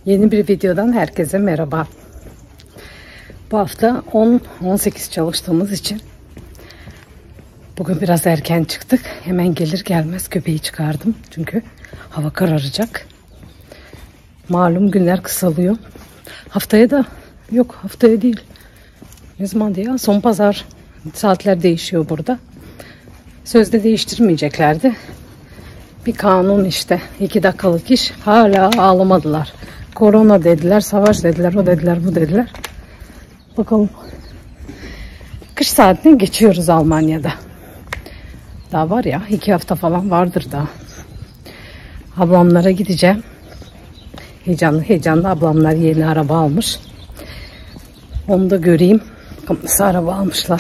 Yeni bir videodan herkese merhaba. Bu hafta 10-18 çalıştığımız için bugün biraz erken çıktık. Hemen gelir gelmez köpeği çıkardım. Çünkü hava kararacak. Malum günler kısalıyor. Haftaya da yok, haftaya değil. Ne zaman diye? Son pazar. Saatler değişiyor burada. Sözde değiştirmeyeceklerdi. Bir kanun işte. 2 dakikalık iş. Hala ağlamadılar. Korona dediler, savaş dediler, o dediler, bu dediler. Bakalım. Kış saatini geçiyoruz Almanya'da. Daha var ya, 2 hafta falan vardır daha. Ablamlara gideceğim. Heyecanlı ablamlar yeni araba almış. Onu da göreyim. Nasıl araba almışlar.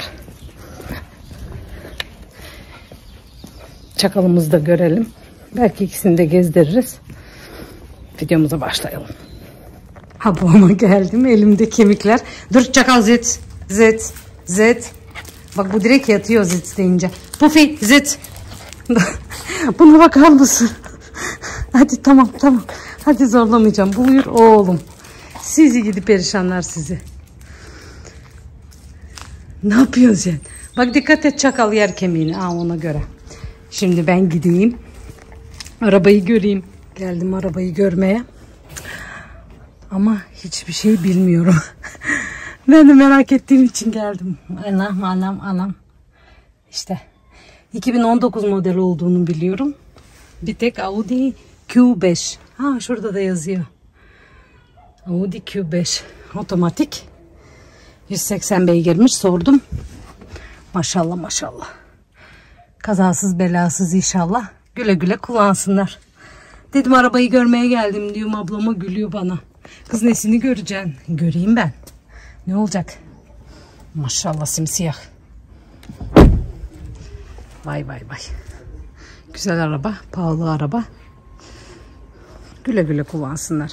Çakalımızı da görelim. Belki ikisini de gezdiririz. Videomuza başlayalım. Ablama geldim. Elimde kemikler. Dur çakal zet. Bak bu direkt yatıyor zet deyince. Pufi zet. Buna bakar mısın? Hadi tamam. Hadi zorlamayacağım. Buyur oğlum. Sizi gidi perişanlar sizi. Ne yapıyorsun sen? Bak dikkat et, çakal yer kemiğini. Ona göre. Şimdi ben gideyim. Arabayı göreyim. Geldim arabayı görmeye. Ama hiçbir şey bilmiyorum. Ben de merak ettiğim için geldim. Anam. İşte 2019 model olduğunu biliyorum. Bir tek Audi Q5. Şurada da yazıyor. Audi Q5. Otomatik. 180 beygirmiş, sordum. Maşallah. Kazasız belasız inşallah. Güle güle kullansınlar. Dedim arabayı görmeye geldim diyorum, ablama gülüyor bana. Kız nesini göreceksin? Göreyim ben. Ne olacak? Maşallah simsiyah. Vay. Güzel araba, pahalı araba. Güle güle kullansınlar.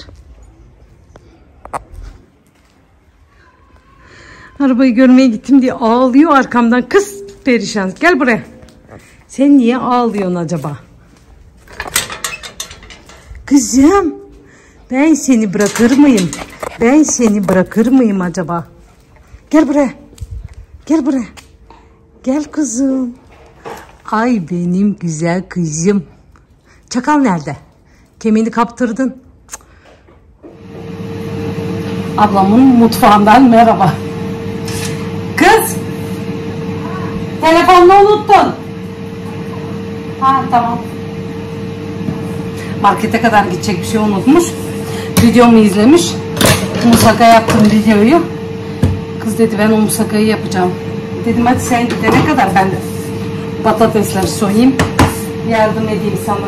Arabayı görmeye gittim diye ağlıyor arkamdan. Kız perişan. Gel buraya. Sen niye ağlıyorsun acaba? Kızım, ben seni bırakır mıyım acaba? Gel buraya. Gel kızım. Ay benim güzel kızım. Çakal nerede? Kemiğini kaptırdın. Ablamın mutfağından merhaba. Kız! Telefonunu unuttun. Tamam. Markete kadar gidecek bir şey unutmuş. Videomu izlemiş. Musaka yaptım videoyu. Kız dedi ben o musakayı yapacağım. Dedim hadi sen gidene kadar ben de patatesleri soyayım. Yardım edeyim sana.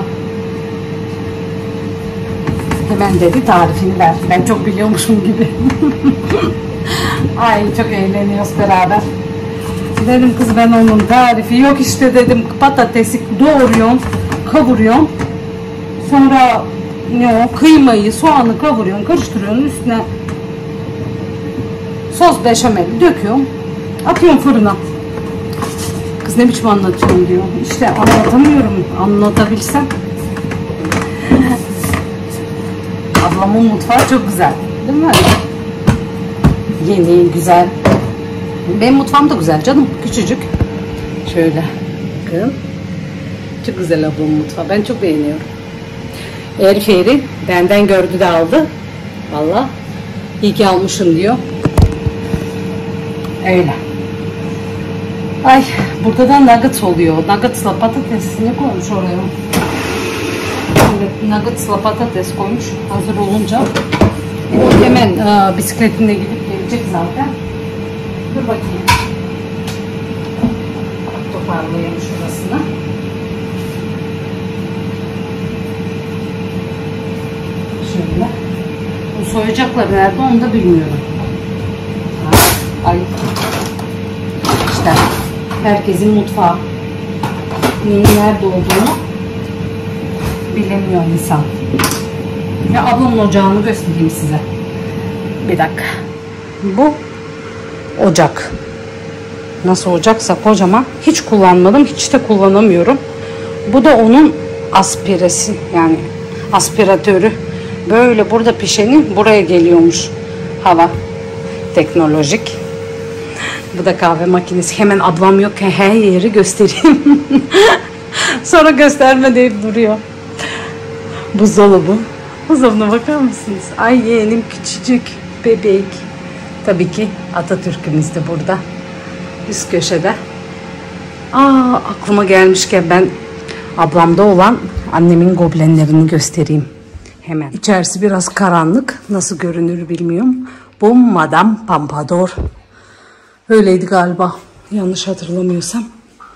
Hemen dedi tarifini ver. Ben çok biliyormuşum gibi. Ay çok eğleniyoruz beraber. Dedim kız ben onun tarifi yok işte dedim. Patatesi doğruyorsun, kavuruyorsun. Sonra kıymayı, soğanı kavuruyorsun, karıştırıyorsun, üstüne sos beşamel döküyorsun, atıyorsun fırına. Kız ne biçim anlatıyorum diyor. İşte anlatamıyorum, anlatabilsem. Ablamın mutfağı çok güzel, değil mi? Yeni, güzel. Benim mutfağım da güzel canım, küçücük. Şöyle, bakın. Çok güzel ablamın mutfağı, ben çok beğeniyorum. Eriferi benden gördü de aldı. Vallahi iyi ki almışım diyor. Öyle. Ay burada da nuggets oluyor. Nuggets'la patates ne koymuş oraya? Evet, nuggets'la patates koymuş. Hazır olunca o hemen bisikletine gidip gelecek zaten. Dur bakayım. Toparlayayım şurasını. Şöyle. Bu soyacaklar nerede onu da bilmiyorum. Ay. İşte herkesin mutfağı. Neyin nerede olduğunu bilemiyor insan. Ya ablamın ocağını göstereyim size. Bir dakika. Bu ocak. Nasıl ocaksa kocaman. Hiç kullanmadım. Hiç de kullanamıyorum. Bu da onun aspiresi yani aspiratörü. Böyle burada pişeni buraya geliyormuş. Hava. Teknolojik. Bu da kahve makinesi. Hemen ablam yokken her yeri göstereyim. Sonra gösterme deyip duruyor. Buzdolabı. Buzdolabına bakar mısınız? Ay yeğenim küçücük bebek. Tabii ki Atatürk'ümüz de burada. Üst köşede. Aklıma gelmişken ben ablamda olan annemin goblenlerini göstereyim. Hemen. İçerisi biraz karanlık. Nasıl görünür bilmiyorum. Bu Madame Pompadour. Öyleydi galiba. Yanlış hatırlamıyorsam.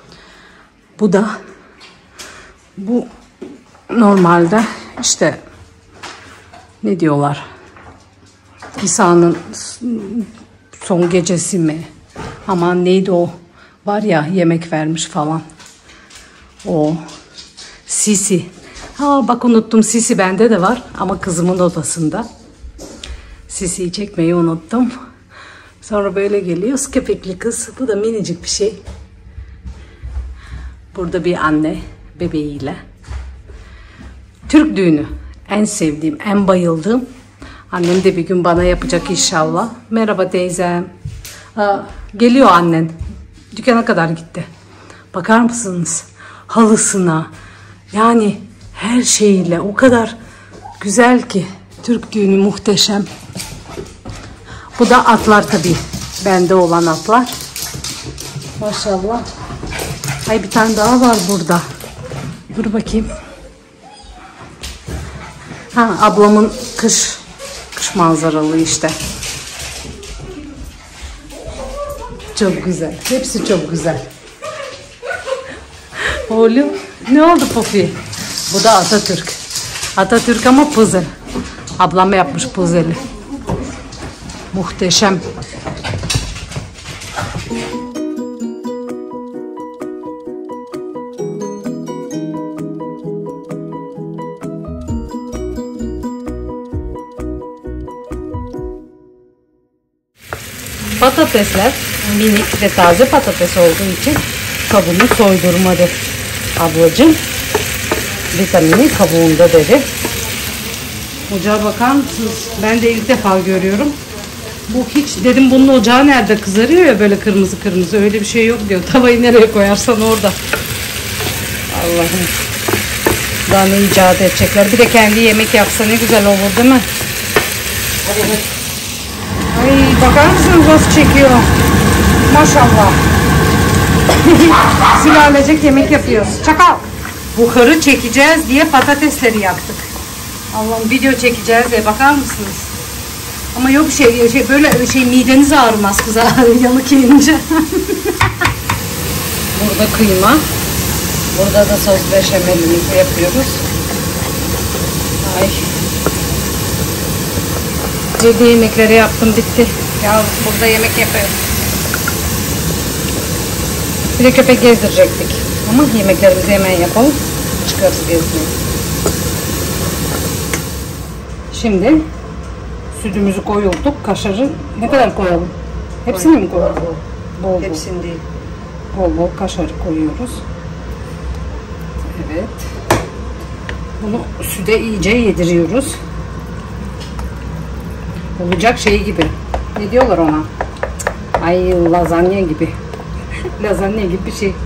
Bu normalde işte ne diyorlar? İsa'nın son gecesi mi? Aman neydi o? Var ya yemek vermiş falan. O Sisi. Bak unuttum, Sisi bende de var ama kızımın odasında. Sisi'yi çekmeyi unuttum. Sonra böyle geliyoruz. Köpekli kız. Bu da minicik bir şey. Burada bir anne bebeğiyle. Türk düğünü. En sevdiğim, en bayıldığım. Annem de bir gün bana yapacak inşallah. Merhaba teyzem. Geliyor annen. Dükkana kadar gitti. Bakar mısınız? Halısına. Yani her şeyiyle o kadar güzel ki. Türk düğünü muhteşem. Bu da atlar tabii. Bende olan atlar. Maşallah. Ay bir tane daha var burada. Dur bakayım. Ablamın kış manzaralı işte. Çok güzel. Hepsi çok güzel. Oğlum ne oldu Pofi? Bu da Atatürk. Atatürk ama puzzle. Ablam yapmış puzzle'i. Muhteşem. Patatesler minik ve taze patates olduğu için kabuğunu soydurmadı ablacığım. Vitamini kabuğunda dedi. Ocağa bakar mısınız? Ben de ilk defa görüyorum. Bu hiç dedim bunun ocağı nerede kızarıyor ya böyle kırmızı kırmızı, öyle bir şey yok diyor. Tavayı nereye koyarsan orada. Allah'ım. Daha ne icat edecekler. Bir de kendi yemek yapsa ne güzel olur değil mi? Evet. Ay bakar mısınız nasıl çekiyor? Maşallah. Sülalecek yemek yapıyoruz. Çakal. Buharı çekeceğiz diye patatesleri yaktık. Allah'ım video çekeceğiz diye bakar mısınız? Ama yok böyle mideniz ağrımaz kıza yanık yiyince. Burada kıyma. Burada da sos beşamelimizi yapıyoruz. Ay. Evde yemekleri yaptım bitti. Ya burada yemek yapıyoruz. Bir de köpek gezdirecektik. Ama yemeklerimizi hemen yapalım. Çıkarız gezmeye. Şimdi sütümüzü koyulduk. Kaşarı ne kadar koyalım? Hepsini mi koyalım? Bol. Hepsini değil. Bol kaşarı koyuyoruz. Evet. Bunu süte iyice yediriyoruz. Olacak şey gibi. Ne diyorlar ona? Ay lazanya gibi. Lazanya gibi bir şey.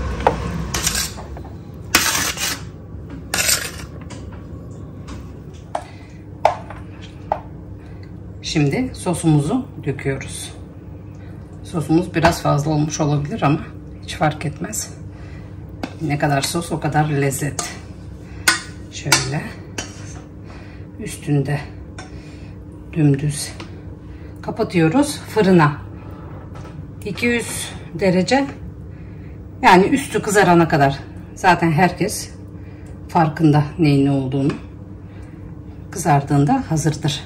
Şimdi sosumuzu döküyoruz. Sosumuz biraz fazla olmuş olabilir ama hiç fark etmez. Ne kadar sos o kadar lezzet. Şöyle üstünde dümdüz kapatıyoruz fırına. 200 derece, yani üstü kızarana kadar. Zaten herkes farkında neyin ne olduğunu. Kızardığında hazırdır.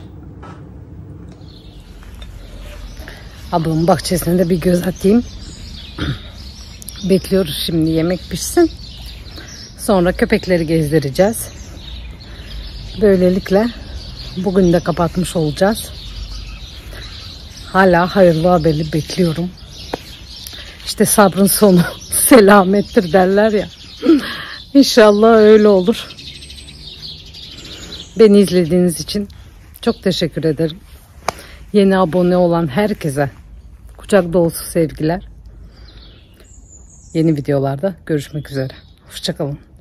Ablamın bahçesine de bir göz atayım. Bekliyoruz şimdi yemek pişsin. Sonra köpekleri gezdireceğiz. Böylelikle bugün de kapatmış olacağız. Hala hayırlı haberi bekliyorum. İşte sabrın sonu selamettir derler ya. İnşallah öyle olur. Beni izlediğiniz için Çok teşekkür ederim. Yeni abone olan herkese kucak dolusu sevgiler. Yeni videolarda görüşmek üzere. Hoşça kalın.